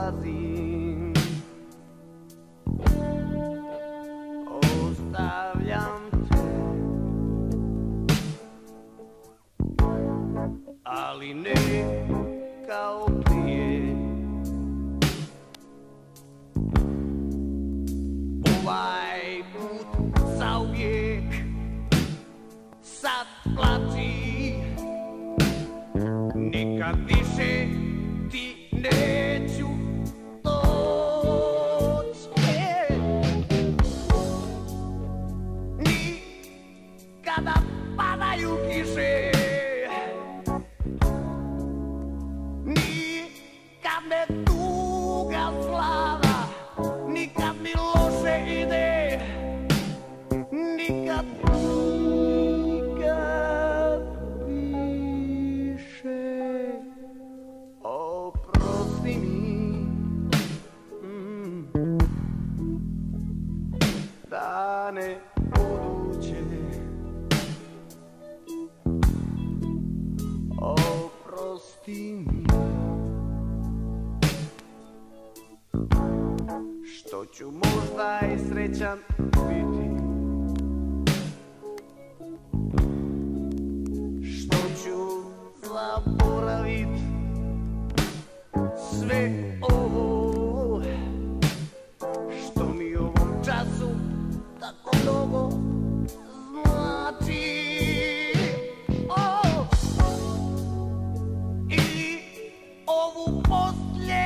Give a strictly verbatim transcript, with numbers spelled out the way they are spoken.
odlazim. Ostavljam te, ali ne kao prije. Ovaj put zauvijek, sad plači, nikad više ti neću doć. Nikada padaju kiše, nikad me tuga slava, nikad mi loše ide, nikad, nikad više. Oprosti mi, mm, dane buduće. Oprosti mi, što ću možda i srećan biti, što ću zaboravit sve ovo, što mi u ovom času tako mnogo znači. Oh! I ovu posljednju